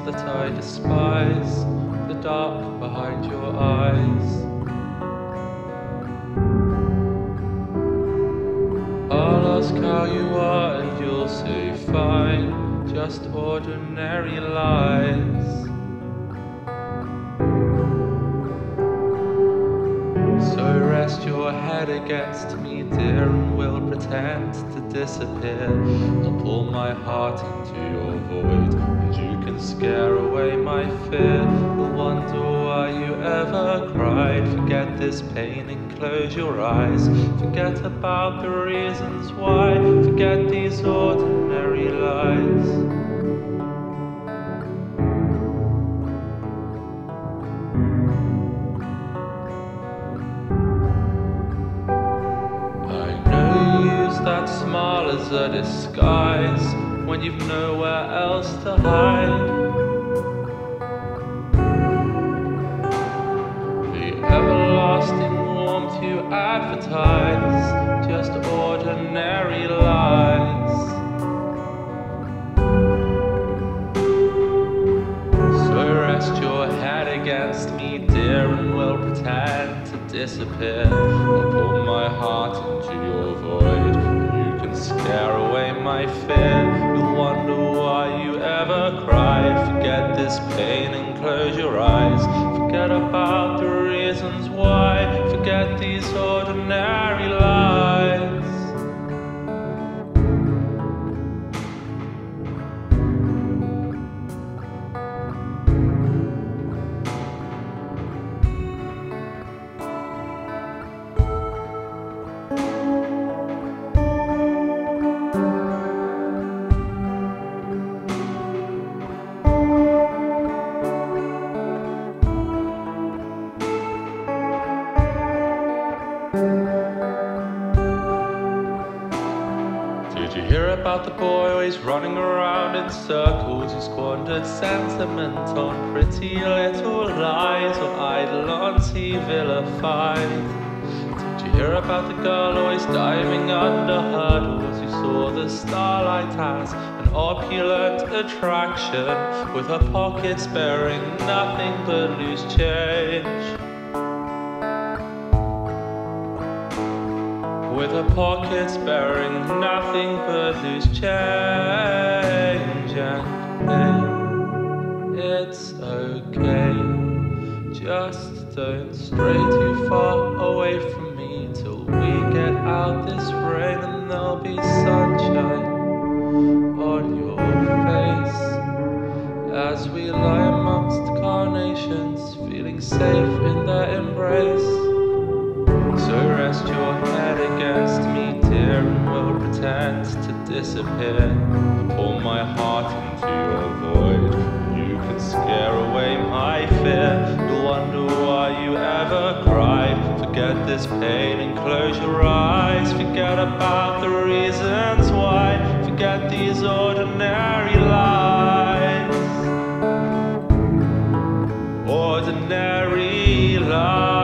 that I despise, the dark behind your eyes. I'll ask how you are and you'll say fine, just ordinary lies. So rest your head against me, dear, and we'll pretend to disappear. I'll pull my heart into your void, and you can scare away my fear. You'll wonder why you ever cried. Forget this pain and close your eyes. Forget about the reasons why. Forget these ordinary lies. That smile as a disguise when you've nowhere else to hide. The everlasting warmth you advertise, just ordinary lies. So rest your head against me, dear, and we'll pretend to disappear. I'll pull my heart into your void, scare away my fear. You'll wonder why you ever cried. Forget this pain and close your eyes. Forget about the reasons why. Forget these ordinary lies. Did you hear about the boy always running around in circles, who squandered sentiment on pretty little lies, on idle auntie vilified? Did you hear about the girl always diving under hurdles, who saw the starlight as an opulent attraction, with her pockets bearing nothing but loose change? With her pockets bearing nothing but loose change. And it's okay, just don't stray too far away from me till we get out this rain, and there'll be sunshine on your face as we lie amongst carnations, feeling safe in their embrace. So rest your head against me, dear, and we'll pretend to disappear. I'll pull my heart into your void, and you can scare away my fear. You'll wonder why you ever cried. Forget this pain and close your eyes. Forget about the reasons why. Forget these ordinary lies. Ordinary lies.